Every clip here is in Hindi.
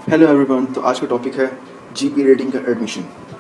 Hello everyone. तो आज का टॉपिक है जीपी रेटिंग का एडमिशन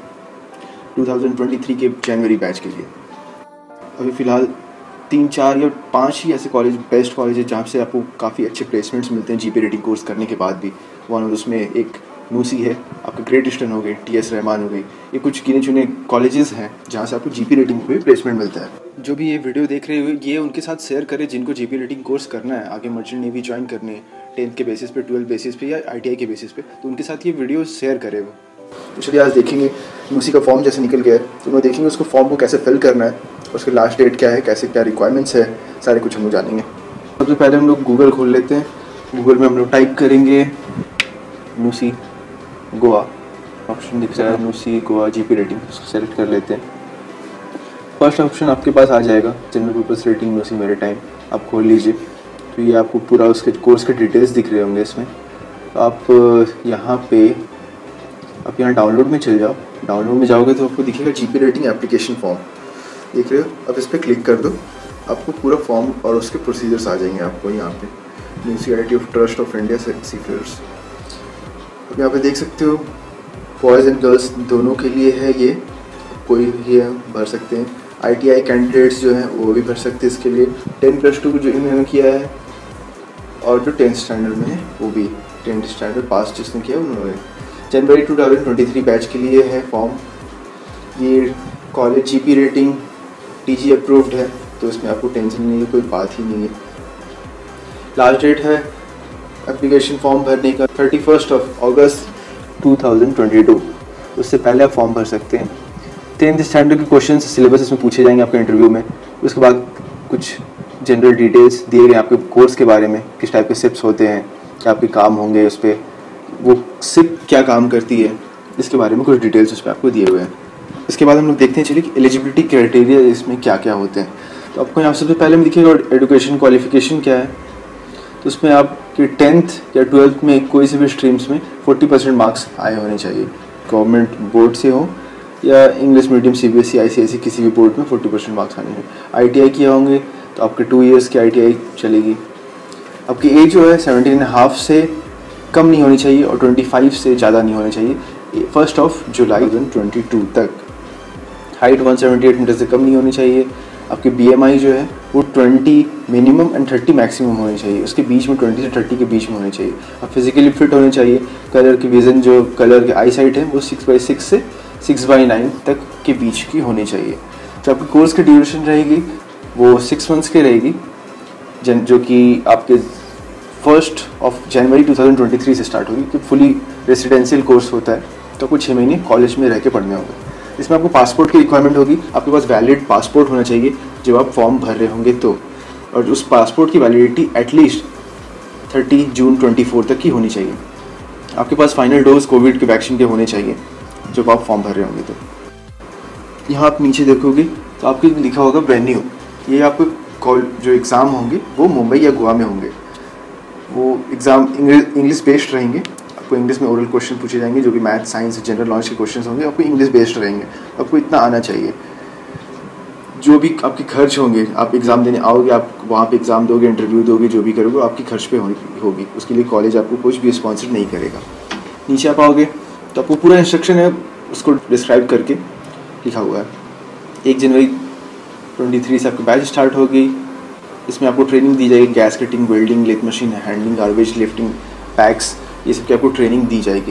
2023 के जनवरी बैच के लिए। अभी फ़िलहाल 3-4 या 5 ही ऐसे कॉलेज बेस्ट कॉलेज है जहाँ से आपको काफ़ी अच्छे प्लेसमेंट्स मिलते हैं जीपी रेटिंग कोर्स करने के बाद भी। वन और उसमें एक नूसी है, आपका ग्रेट ईस्टर्न हो गई, TS रहमान हो गई, ये कुछ गिने चुने कॉलेजेस हैं जहाँ से आपको जीपी रेटिंग पे प्लेसमेंट मिलता है। जो भी ये वीडियो देख रहे हो ये उनके साथ शेयर करें जिनको जीपी रेटिंग कोर्स करना है, आगे मर्चेंट नेवी ज्वाइन करने, 10th के बेसिस पे, 12th बेसिस पे या ITI के बेसिस पे, तो उनके साथ ये वीडियो शेयर करें वो। तो चलिए आज देखेंगे नूसी का फॉर्म जैसे निकल गया है तो वो देखेंगे उसको फॉर्म को कैसे फिल करना है, उसकी लास्ट डेट क्या है, कैसे क्या रिक्वायरमेंट्स है, सारे कुछ हम लोग जानेंगे। सबसे पहले हम लोग गूगल खोल लेते हैं। गूगल में हम लोग टाइप करेंगे नूसी गोवा, ऑप्शन दिख रहा है नूसी गोवा जीपी रेटिंग, उसको सेलेक्ट कर लेते हैं। फर्स्ट ऑप्शन आपके पास आ जाएगा जनरल पर्पस रेटिंग नूसी मेरे टाइम, आप खोल लीजिए। तो ये आपको पूरा उसके कोर्स के डिटेल्स दिख रहे होंगे इसमें। तो आप यहाँ डाउनलोड में चल जाओ। डाउनलोड में जाओगे तो आपको दिखेगा जीपी रेटिंग एप्लीकेशन फॉर्म, देख रहे हो। अब इस पर क्लिक कर दो, आपको पूरा फॉर्म और उसके प्रोसीजर्स आ जाएंगे आपको यहाँ पे। Municipality of trust of India seafarers, अब यहाँ पे देख सकते हो बॉयज़ एंड गर्ल्स दोनों के लिए है ये, कोई भी भर सकते हैं। ITI कैंडिडेट्स जो हैं वो भी भर सकते हैं इसके लिए। 10+2 जो इन्होंने किया है और जो 10th स्टैंडर्ड में है वो भी 10th स्टैंडर्ड पास जिसने किया उन्होंने। जनवरी 2023 बैच के लिए है फॉर्म। ये college GP rating TG approved है तो इसमें आपको टेंशन नहीं है, कोई बात ही नहीं है। लास्ट डेट है एप्लीकेशन फॉर्म भरने का 31 अगस्त 2022, उससे पहले आप फॉर्म भर सकते हैं। 10th स्टैंडर्ड के क्वेश्चन सिलेबस इसमें पूछे जाएंगे आपके इंटरव्यू में। उसके बाद कुछ जनरल डिटेल्स दिए गए आपके कोर्स के बारे में, किस टाइप के सिप्स होते हैं, क्या आपके काम होंगे उस पर, वो सिप क्या काम करती है, इसके बारे में कुछ डिटेल्स उस पर आपको दिए हुए हैं। इसके बाद हम लोग देखते हैं चलिए कि एलिजिबिलिटी क्राइटेरिया इसमें क्या क्या होते हैं। तो आपको यहाँ सबसे पहले में दिखेगा एजुकेशन क्वालिफिकेशन क्या है। तो उसमें आपके 10th या 12th में कोई से भी स्ट्रीम्स में 40% मार्क्स आए होने चाहिए, गवर्नमेंट बोर्ड से हो या इंग्लिश मीडियम CBSE ICSE किसी भी बोर्ड में 40% मार्क्स आने हैं। ITI किया होंगे तो आपके 2 years की ITI चलेगी। आपकी एज जो है 17.5 से कम नहीं होनी चाहिए और 25 से ज़्यादा नहीं होनी चाहिए 1 जुलाई 2022 तक। हाइट 178 मीटर से कम नहीं होनी चाहिए। आपकी BMI जो है वो 20 मिनिमम एंड 30 मैक्सिमम होनी चाहिए, उसके बीच में 20 से 30 के बीच में होनी चाहिए। आप फिजिकली फिट होने चाहिए। कलर की विज़न जो कलर की आई साइट है वो 6/6 से 6/9 तक के बीच की होनी चाहिए। जो आपकी कोर्स की ड्यूरेशन रहेगी वो 6 months की रहेगी, जो कि आपके 1 जनवरी 2023 से स्टार्ट होगी, कि फुली रेसिडेंशियल कोर्स होता है तो कुछ 6 महीने कॉलेज में रह के पढ़ने होंगे। इसमें आपको पासपोर्ट की रिक्वायरमेंट होगी, आपके पास वैलिड पासपोर्ट होना चाहिए जब आप फॉर्म भर रहे होंगे तो, और उस पासपोर्ट की वैलिडिटी एटलीस्ट 30 जून 24 तक की होनी चाहिए। आपके पास फाइनल डोज कोविड के वैक्सीन के होने चाहिए जब आप फॉर्म भर रहे होंगे। तो यहाँ आप नीचे देखोगे तो आपके लिखा होगा वेन्यू, ये आपको जो एग्ज़ाम होंगे वो मुंबई या गोवा में होंगे। वो एग्ज़ाम इंग्लिश बेस्ड रहेंगे, आपको इंग्लिश में ओरल क्वेश्चन पूछे जाएंगे जो कि मैथ साइंस जनरल नॉलेज के क्वेश्चन होंगे, आपको इंग्लिश बेस्ड रहेंगे। आपको इतना आना चाहिए। जो भी आपके खर्च होंगे, आप एग्ज़ाम देने आओगे, आप वहाँ पे एग्ज़ाम दोगे, इंटरव्यू दोगे, जो भी करोगे आपकी खर्च पे होगी, उसके लिए कॉलेज आपको कुछ भी स्पॉन्सर नहीं करेगा। नीचे आप आओगे तो आपको पूरा इंस्ट्रक्शन है उसको डिस्क्राइब करके लिखा हुआ है। 1 जनवरी 23 से आपकी बैच स्टार्ट होगी। इसमें आपको ट्रेनिंग दी जाएगी, gas cutting, welding, lathe machine, handling, garbage lifting, packs, ये सब की आपको ट्रेनिंग दी जाएगी।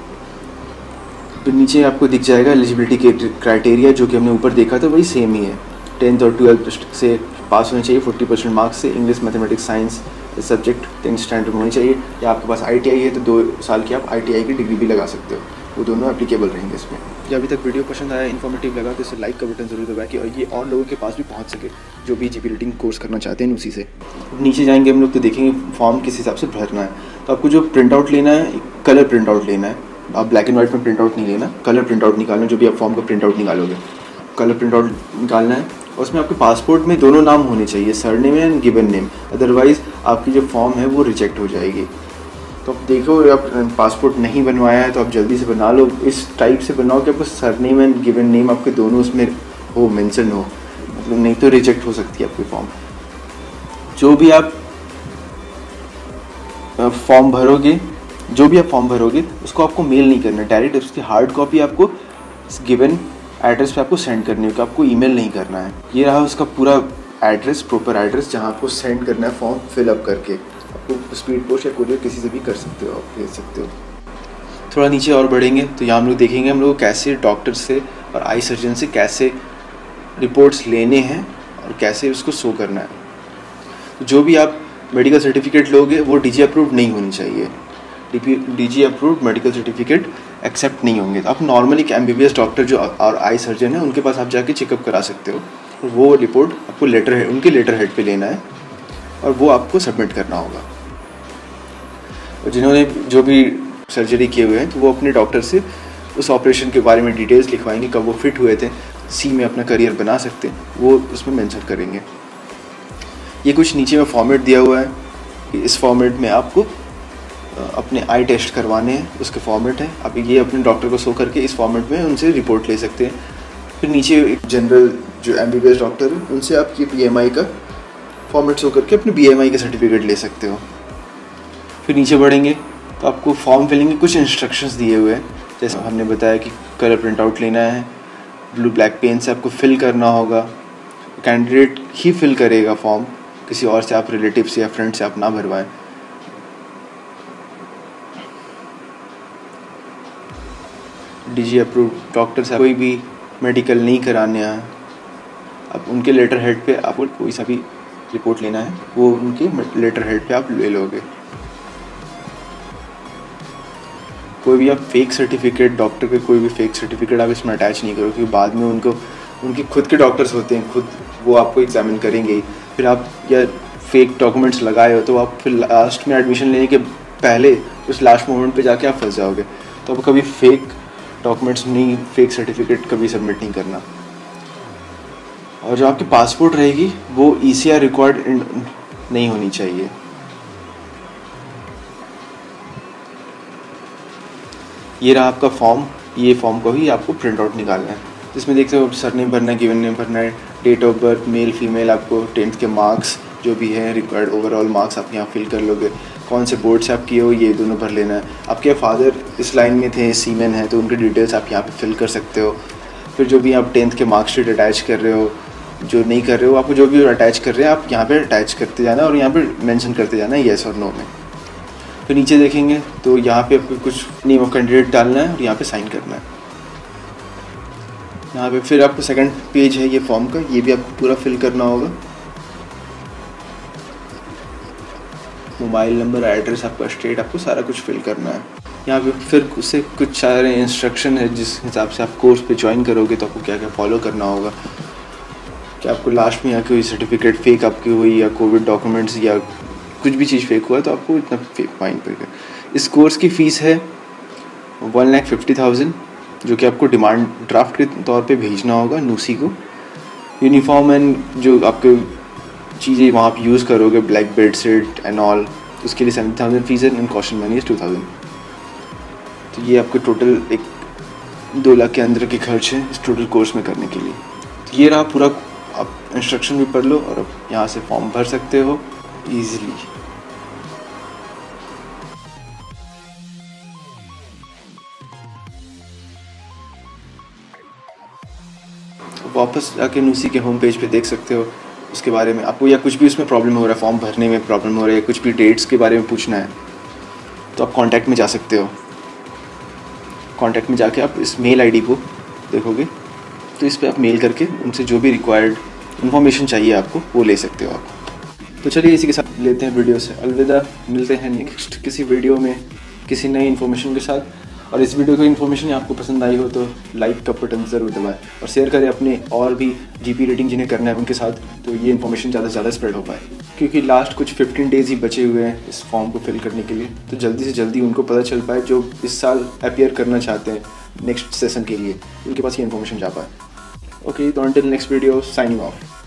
तो नीचे आपको दिख जाएगा एलिजिबिलिटी के क्राइटेरिया, जो कि हमने ऊपर देखा था वही सेम ही है। 10th और 12th से पास होने चाहिए 40% मार्क्स से। English, mathematics, science subject 10th standard में होनी चाहिए, या आपके पास ITI है तो 2 साल की आप ITI की डिग्री भी लगा सकते हो, वो दोनों एप्लीकेबल रहेंगे इसमें। या अभी तक वीडियो पसंद आया, इन्फॉर्मेटिव लगा तो इसे लाइक का बटन जरूर दबाएं और ये और लोगों के पास भी पहुंच सके जो भी जीपी रेटिंग कोर्स करना चाहते हैं उसी से। नीचे जाएंगे हम लोग तो देखेंगे फॉर्म किस हिसाब से भरना है। तो आपको जो प्रिंट आउट लेना है, कलर प्रिंट आउट लेना है। आप ब्लैक एंड वाइट में प्रिंट आउट नहीं लेना, कलर प्रिंट आउट निकालना। जो भी आप फॉर्म का प्रिंट आउट निकालोगे कलर प्रिंट आउट निकालना है। और उसमें आपके पासपोर्ट में दोनों नाम होने चाहिए, surname and given name, otherwise आपकी जो फॉर्म है वो रिजेक्ट हो जाएगी। तो आप देखो, आप पासपोर्ट नहीं बनवाया है तो आप जल्दी से बना लो। इस टाइप से बनाओ कि आपको सरनेम एंड गिवन नेम आपके दोनों उसमें हो, मेंशन हो, मतलब नहीं तो रिजेक्ट हो सकती है आपकी फॉर्म। जो भी आप फॉर्म भरोगे जो भी आप फॉर्म भरोगे उसको आपको मेल नहीं करना, डायरेक्ट उसकी हार्ड कॉपी आपको गिवन एड्रेस पे आपको सेंड करनी होगी, आपको ईमेल नहीं करना है। ये रहा उसका पूरा एड्रेस, प्रॉपर एड्रेस जहाँ आपको सेंड करना है फॉर्म फिलअप करके। आपको स्पीड पोस्ट या कोरियर किसी से भी कर सकते हो, आप भेज सकते हो। थोड़ा नीचे और बढ़ेंगे तो यहाँ हम लोग देखेंगे हम लोग कैसे डॉक्टर से और आई सर्जन से कैसे रिपोर्ट्स लेने हैं और कैसे उसको शो करना है। तो जो भी आप मेडिकल सर्टिफिकेट लोगे वो डीजी अप्रूव्ड नहीं होनी चाहिए। DG approved medical certificate accept नहीं होंगे। तो आप नॉर्मली एमबीबीएस डॉक्टर जो और आई सर्जन है उनके पास आप जाके चेकअप करा सकते हो, और वो रिपोर्ट आपको उनके लेटर हेड पे लेना है और वो आपको सबमिट करना होगा। और जिन्होंने जो भी सर्जरी किए हुए हैं तो वो अपने डॉक्टर से उस ऑपरेशन के बारे में डिटेल्स लिखवाएंगे, कब वो फिट हुए थे, सी में अपना करियर बना सकते हैं, वो उसमें मेंशन करेंगे। ये कुछ नीचे में फॉर्मेट दिया हुआ है, इस फॉर्मेट में आपको अपने आई टेस्ट करवाने हैं, उसके फॉर्मेट है। आप ये अपने डॉक्टर को शो करके इस फॉर्मेट में उनसे रिपोर्ट ले सकते हैं। फिर नीचे एक जनरल जो एमबीबीएस डॉक्टर है उनसे आप ये बीएमआई का फॉर्मेट शो करके अपने बीएमआई का सर्टिफिकेट ले सकते हो। फिर नीचे बढ़ेंगे तो आपको फॉर्म फिलिंग के कुछ इंस्ट्रक्शंस दिए हुए हैं, जैसे हमने बताया कि कलर प्रिंट आउट लेना है, ब्लू ब्लैक पेन से आपको फिल करना होगा, कैंडिडेट ही फिल करेगा फॉर्म, किसी और से आप रिलेटिव से या फ्रेंड से आप ना भरवाएं। डीजी अप्रूव्ड डॉक्टर से कोई भी मेडिकल नहीं कराने हैं, अब उनके लेटर हेड पे आपको कोई सा भी रिपोर्ट लेना है वो उनके लेटर हेड पे आप ले लोगे। कोई भी आप फेक सर्टिफिकेट, डॉक्टर के कोई भी फेक सर्टिफिकेट आप इसमें अटैच नहीं करो, क्योंकि बाद में उनके खुद के डॉक्टर्स होते हैं, खुद वो आपको एग्जामिन करेंगे। फिर आप या फेक डॉक्यूमेंट्स लगाए हो तो आप फिर लास्ट में एडमिशन लेने के पहले उस लास्ट मोमेंट पे जाके आप फंस जाओगे। तो आप कभी फेक डॉक्यूमेंट्स नहीं, फेक सर्टिफिकेट कभी सबमिट नहीं करना। और जो आपकी पासपोर्ट रहेगी वो ECR रिकॉर्ड नहीं होनी चाहिए। ये रहा आपका फॉर्म, ये फॉर्म को ही आपको प्रिंट आउट निकालना है, जिसमें देखते हो सरनेम भरना है, गिवन नेम भरना है, date of birth, male female, आपको 10th के मार्क्स जो भी हैं रिक्वायर्ड ओवरऑल मार्क्स आप यहाँ फिल कर लोगे, कौन से बोर्ड से आप किए हो ये दोनों भर लेना है। आपके फादर इस लाइन में थे, सीमेन है, तो उनके डिटेल्स आप यहाँ पे फिल कर सकते हो। फिर जो भी आप 10th के मार्कशीट अटैच कर रहे हो, जो नहीं कर रहे हो, आपको जो भी अटैच कर रहे हैं आप यहाँ पे अटैच करते जाना और यहाँ पे मेंशन करते जाना है येस और नो में। फिर नीचे देखेंगे तो यहाँ पे आपको कुछ नेम ऑफ कैंडिडेट डालना है और यहाँ पे साइन करना है। यहाँ पे फिर आपको सेकंड पेज है ये फॉर्म का, ये भी आपको पूरा फिल करना होगा। मोबाइल नंबर, एड्रेस, आपका स्टेट, आपको सारा कुछ फिल करना है। यहाँ पे फिर उससे कुछ सारे इंस्ट्रक्शन है जिस हिसाब से आप कोर्स पे ज्वाइन करोगे तो आपको क्या क्या फॉलो करना होगा। कि आपको लास्ट में यहाँ कोई सर्टिफिकेट फेक आपकी हुई या कोविड डॉक्यूमेंट्स या कुछ भी चीज़ फेक हुआ तो आपको इतना फाइन पड़ेगा। इस कोर्स की फ़ीस है 1,50,000 जो कि आपको डिमांड ड्राफ्ट के तौर पे भेजना होगा नूसी को। यूनिफॉर्म एंड जो आपके चीज़ें वहाँ आप यूज़ करोगे, black bed set and all, उसके लिए 7,000 फीस है एंड कॉशन मनी इज़ 2,000। तो ये आपके टोटल 2 लाख के अंदर के खर्च हैं इस टोटल कोर्स में करने के लिए। तो ये रहा पूरा, आप इंस्ट्रक्शन भी पढ़ लो और अब यहाँ से फॉर्म भर सकते हो ईजिली। वापस जाके नूसी के होम पेज पे देख सकते हो उसके बारे में। आपको या कुछ भी उसमें प्रॉब्लम हो रहा है, फॉर्म भरने में प्रॉब्लम हो रहा है, कुछ भी डेट्स के बारे में पूछना है तो आप कांटेक्ट में जा सकते हो। कांटेक्ट में जाके आप इस मेल आईडी को देखोगे तो इस पर आप मेल करके उनसे जो भी रिक्वायर्ड इन्फॉर्मेशन चाहिए आपको वो ले सकते हो आप। तो चलिए इसी के साथ लेते हैं वीडियो से अलविदा। मिलते हैं नेक्स्ट किसी वीडियो में किसी नई इन्फॉर्मेशन के साथ। और इस वीडियो की इन्फॉर्मेशन आपको पसंद आई हो तो लाइक का बटन ज़रूर दबाएं और शेयर करें अपने और भी जीपी रेटिंग जिन्हें करना है उनके साथ, तो ये इन्फॉर्मेशन ज़्यादा से ज़्यादा स्प्रेड हो पाए। क्योंकि लास्ट कुछ 15 डेज़ ही बचे हुए हैं इस फॉर्म को फिल करने के लिए, तो जल्दी से जल्दी उनको पता चल पाए जो इस साल अपीयर करना चाहते हैं नेक्स्ट सेशन के लिए, उनके पास ये इन्फॉर्मेशन जा पाए। ओके, तो until next video, signing of.